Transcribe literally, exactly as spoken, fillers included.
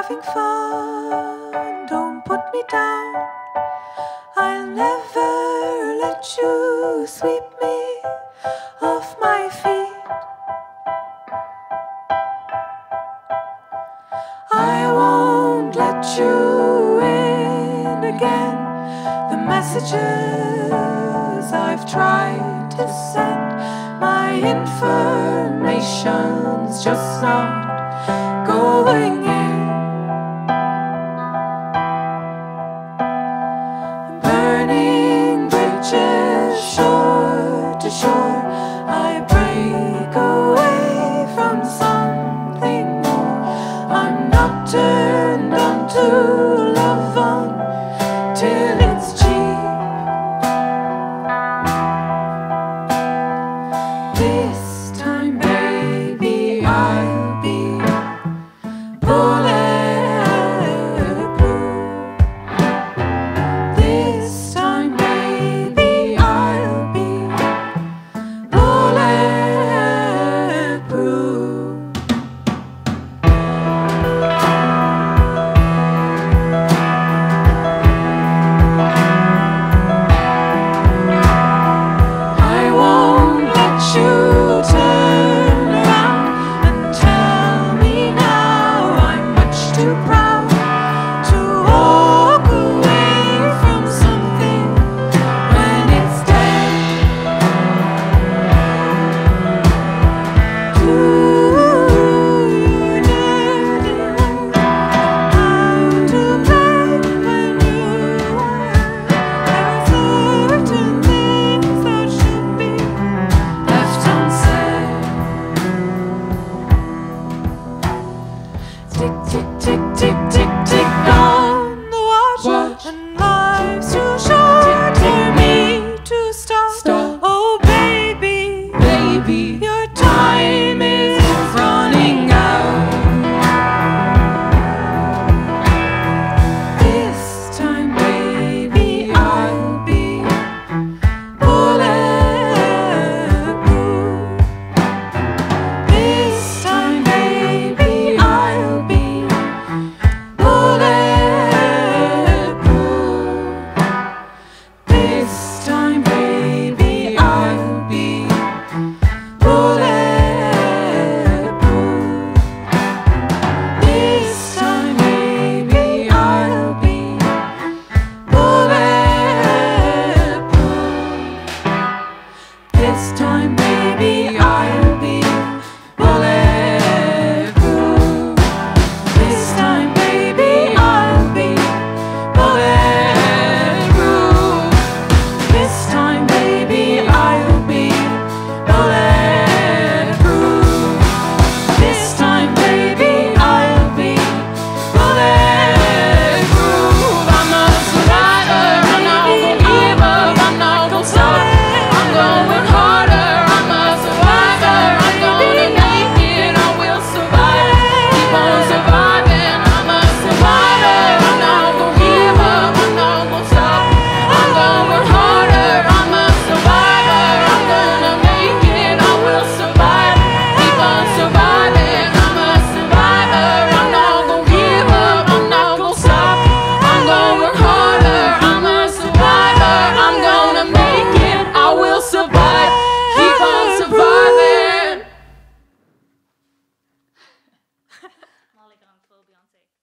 having fun, don't put me down. I'll never let you sweep me off my feet. I won't let you in again. The messages I've tried to send, my information's just not going in. Burning bridges shore to shore, I break away from something more. I'm not turned on to love until it's cheap. This time, baby, I'll be bulletproof. This time, baby, I'll be bulletproof. I won't let you turn around and tell me now I'm much too proud to walk away from something when it's dead. Do you know how to play when you are? There are certain things that should be left unsaid. Tick, tick, tick, tick, tick, tick on the watch, Watch. and life's too short for me to stop. Stop. Oh, baby, Baby, your time is running out. This time, baby, I'll be bulletproof. This time, baby, I'll be bulletproof. This time, baby, I'll be bulletproof. This time, baby, I'll be bulletproof. This time, baby, I'll be bulletproof. This time, baby, I'll be bulletproof. This time, baby, I'll be bulletproof. This time, baby, I'll be bulletproof. I'm a survivor. I'm not gonna give up. I'm not gonna stop. I'm going harder. I'm a survivor. I'm gonna make it. I will survive. Keep on surviving. I'm a survivor. I'm not gonna give up. I'm not gonna stop. I'm going harder. I'm a survivor. I'm gonna make it. I will survive. Keep on surviving. I'm a survivor. I'm not gonna give up. I'm not gonna stop. I'm going harder. I'm a survivor. I'm gonna make it. I will survive. Keep on surviving. Molly gone full Beyonce.